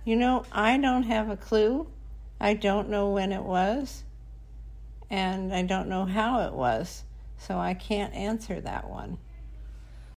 I don't have a clue. I don't know when it was, and I don't know how it was, so I can't answer that one.